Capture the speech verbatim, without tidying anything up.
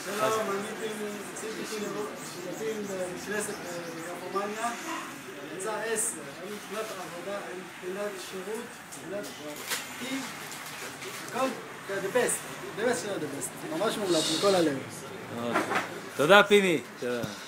שלום, אני ציפיתי שותפים בכנסת גרמניה, יצא עשר, אין מבחינת עבודה, אין מבחינת שירות, מבחינת טיב, הכל the best, the best של the best, ממש מומלץ מכל הלב. תודה פיני.